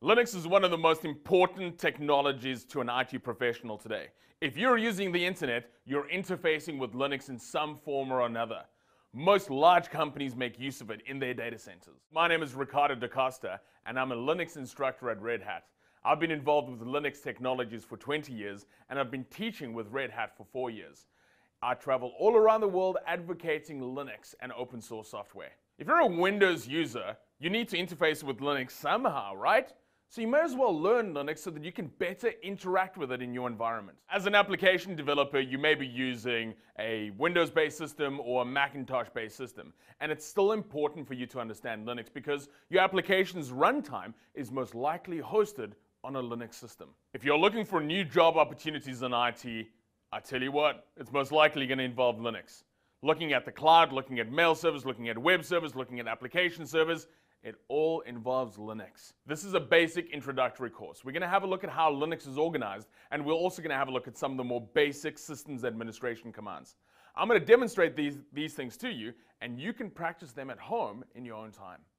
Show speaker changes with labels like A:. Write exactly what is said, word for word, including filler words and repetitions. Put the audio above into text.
A: Linux is one of the most important technologies to an I T professional today. If you're using the internet, you're interfacing with Linux in some form or another. Most large companies make use of it in their data centers. My name is Ricardo Da Costa, and I'm a Linux instructor at Red Hat. I've been involved with Linux technologies for twenty years, and I've been teaching with Red Hat for four years. I travel all around the world advocating Linux and open source software. If you're a Windows user, you need to interface with Linux somehow, right? So you may as well learn Linux so that you can better interact with it in your environment. As an application developer, you may be using a Windows-based system or a Macintosh-based system. And it's still important for you to understand Linux because your application's runtime is most likely hosted on a Linux system. If you're looking for new job opportunities in I T, I tell you what, it's most likely going to involve Linux. Looking at the cloud, looking at mail servers, looking at web servers, looking at application servers, it all involves Linux. This is a basic introductory course. We're going to have a look at how Linux is organized, and we're also going to have a look at some of the more basic systems administration commands. I'm going to demonstrate these, these things to you, and you can practice them at home in your own time.